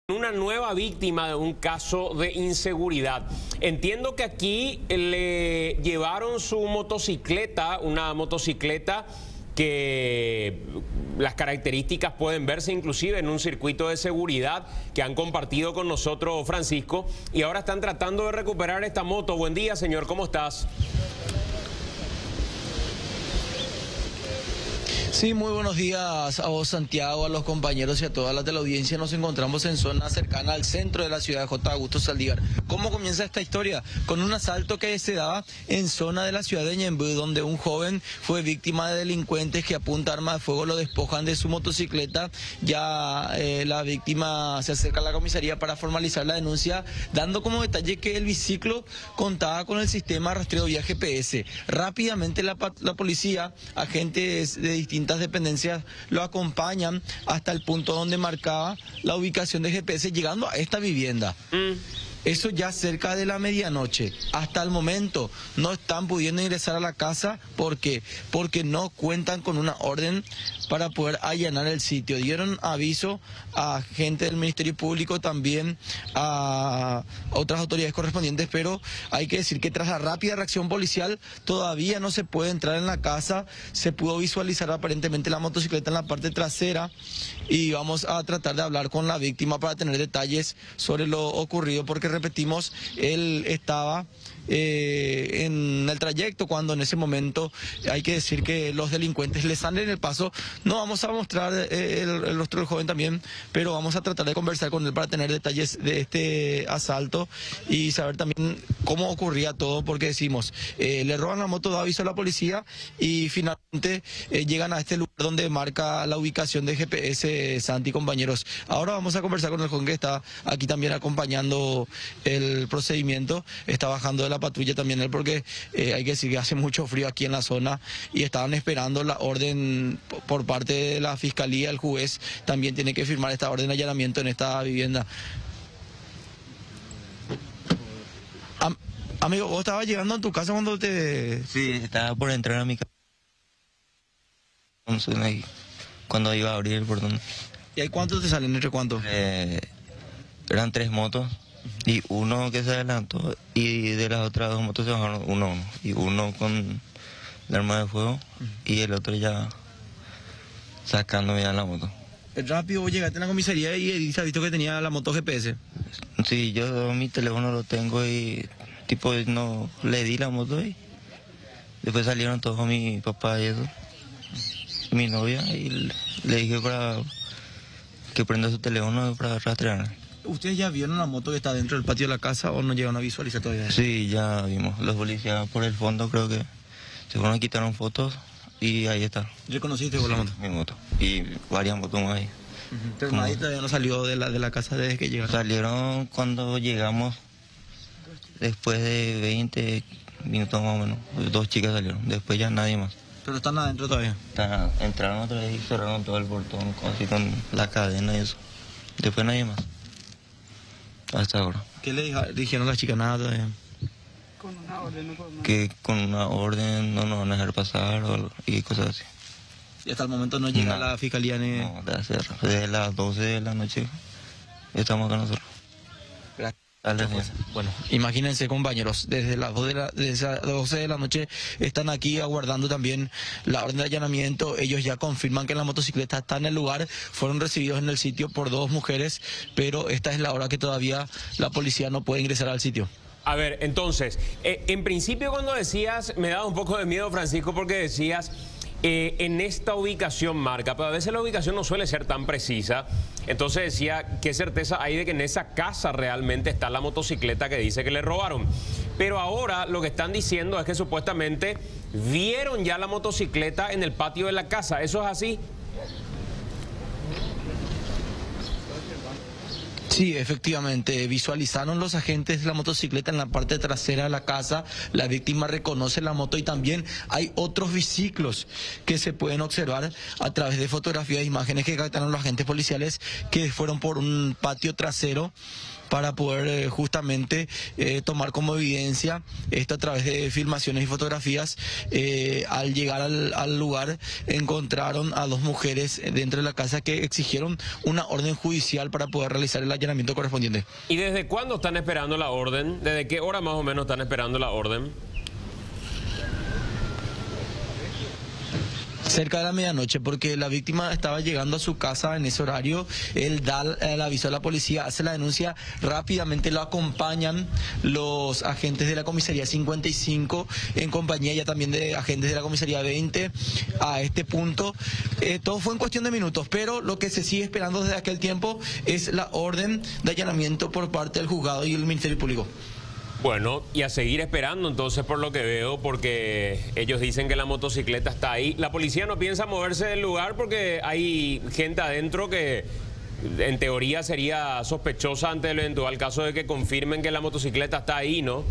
Una nueva víctima de un caso de inseguridad. Entiendo que aquí le llevaron su motocicleta, una motocicleta que las características pueden verse inclusive en un circuito de seguridad que han compartido con nosotros, Francisco, y ahora están tratando de recuperar esta moto. Buen día, señor, ¿cómo estás? Sí, muy buenos días a vos, Santiago, a los compañeros y a todas las de la audiencia. Nos encontramos en zona cercana al centro de la ciudad de J. Augusto Saldívar. ¿Cómo comienza esta historia? Con un asalto que se daba en zona de la ciudad de Ñemby, donde un joven fue víctima de delincuentes que a punta de arma de fuego lo despojan de su motocicleta. Ya la víctima se acerca a la comisaría para formalizar la denuncia, dando como detalle que el biciclo contaba con el sistema rastreo vía GPS. Rápidamente la policía, agentes de distintas dependencias lo acompañan hasta el punto donde marcaba la ubicación de GPS, llegando a esta vivienda. Eso ya cerca de la medianoche. Hasta el momento no están pudiendo ingresar a la casa. ¿Por qué? Porque no cuentan con una orden para poder allanar el sitio. Dieron aviso a gente del Ministerio Público, también a otras autoridades correspondientes, pero hay que decir que tras la rápida reacción policial todavía no se puede entrar en la casa. Se pudo visualizar aparentemente la motocicleta en la parte trasera y vamos a tratar de hablar con la víctima para tener detalles sobre lo ocurrido, porque repetimos, él estaba en el trayecto cuando en ese momento hay que decir que los delincuentes le salen el paso. No vamos a mostrar el rostro del joven también, pero vamos a tratar de conversar con él para tener detalles de este asalto y saber también cómo ocurría todo, porque decimos, le roban la moto, da aviso a la policía y finalmente llegan a este lugar donde marca la ubicación de GPS, Santi, compañeros. Ahora vamos a conversar con el joven que está aquí también acompañando el procedimiento. Está bajando de la patrulla también él, porque hay que decir que hace mucho frío aquí en la zona y estaban esperando la orden por parte de la fiscalía. El juez también tiene que firmar esta orden de allanamiento en esta vivienda. Amigo, ¿vos estabas llegando a tu casa cuando te...? Sí, estaba por entrar a mi casa cuando iba a abrir el portón. ¿Y ahí cuántos te salen? ¿Entre cuántos? Eran 3 motos y uno que se adelantó, y de las otras 2 motos se bajaron uno, y uno con el arma de fuego y el otro ya sacando ya la moto. Rápido vos llegaste a la comisaría y Edith ha visto que tenía la moto GPS. Sí, yo mi teléfono lo tengo y tipo no le di la moto y después salieron todos mi papá y eso, mi novia, y le dije para que prenda su teléfono para rastrear. ¿Ustedes ya vieron la moto que está dentro del patio de la casa o no llegaron a visualizar todavía? Sí, ya vimos. Los policías por el fondo creo que se fueron, quitaron fotos y ahí está. ¿Reconociste vos la moto? Mi moto. Y varias motos más ahí. Pero nadie todavía no salió de la casa desde que llegaron. Salieron cuando llegamos, después de 20 minutos más o menos. 2 chicas salieron, después ya nadie más. ¿Pero están adentro todavía? Entraron otra vez y cerraron todo el portón, así con la cadena y eso. Después nadie más. Hasta ahora. ¿Qué le dijeron las chicas? Nada todavía. Con una orden no podemos... Que con una orden no nos van a dejar pasar y cosas así. Y hasta el momento no llega la fiscalía ni... No, desde las 12 de la noche estamos acá nosotros. Gracias. Dale, bueno, imagínense, compañeros, desde las 12 de la noche están aquí aguardando también la orden de allanamiento. Ellos ya confirman que la motocicleta está en el lugar, fueron recibidos en el sitio por 2 mujeres, pero esta es la hora que todavía la policía no puede ingresar al sitio. A ver, entonces, en principio cuando decías, me daba un poco de miedo, Francisco, porque decías... en esta ubicación marca, pero a veces la ubicación no suele ser tan precisa. Entonces decía, ¿qué certeza hay de que en esa casa realmente está la motocicleta que dice que le robaron? Pero ahora lo que están diciendo es que supuestamente vieron ya la motocicleta en el patio de la casa. ¿Eso es así? Sí, efectivamente, visualizaron los agentes la motocicleta en la parte trasera de la casa. La víctima reconoce la moto y también hay otros biciclos que se pueden observar a través de fotografías e imágenes que captaron los agentes policiales, que fueron por un patio trasero para poder justamente tomar como evidencia esto a través de filmaciones y fotografías. Al llegar al lugar encontraron a dos mujeres dentro de la casa que exigieron una orden judicial para poder realizar el allanamiento correspondiente. ¿Y desde cuándo están esperando la orden? ¿Desde qué hora más o menos están esperando la orden? Cerca de la medianoche, porque la víctima estaba llegando a su casa en ese horario. Él da el aviso a la policía, hace la denuncia, rápidamente lo acompañan los agentes de la comisaría 55 en compañía ya también de agentes de la comisaría 20 a este punto. Todo fue en cuestión de minutos, pero lo que se sigue esperando desde aquel tiempo es la orden de allanamiento por parte del juzgado y el Ministerio Público. Bueno, y a seguir esperando entonces por lo que veo, porque ellos dicen que la motocicleta está ahí. La policía no piensa moverse del lugar porque hay gente adentro que en teoría sería sospechosa ante el eventual caso de que confirmen que la motocicleta está ahí, ¿no?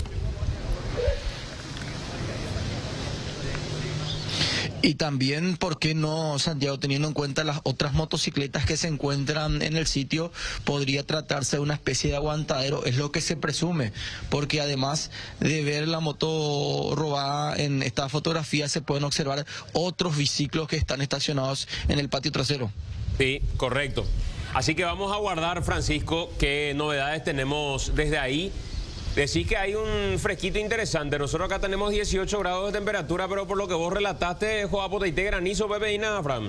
Y también, ¿por qué no, Santiago, teniendo en cuenta las otras motocicletas que se encuentran en el sitio, podría tratarse de una especie de aguantadero? Es lo que se presume, porque además de ver la moto robada en esta fotografía, se pueden observar otros biciclos que están estacionados en el patio trasero. Sí, correcto. Así que vamos a guardar, Francisco, qué novedades tenemos desde ahí. Decís que hay un fresquito interesante. Nosotros acá tenemos 18 grados de temperatura, pero por lo que vos relataste, Joapote y granizo, Pepe y nada, Fran.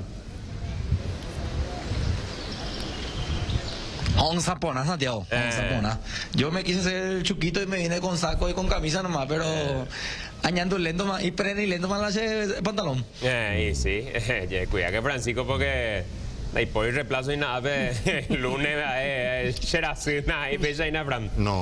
Onza pona, Santiago, onza pona. Yo me quise hacer el chuquito y me vine con saco y con camisa nomás, pero añando lento más y prende y lento más la pantalón. Y sí, cuida que Francisco porque ahí por el reemplazo y nada, el lunes será así, nada, y Fran. No.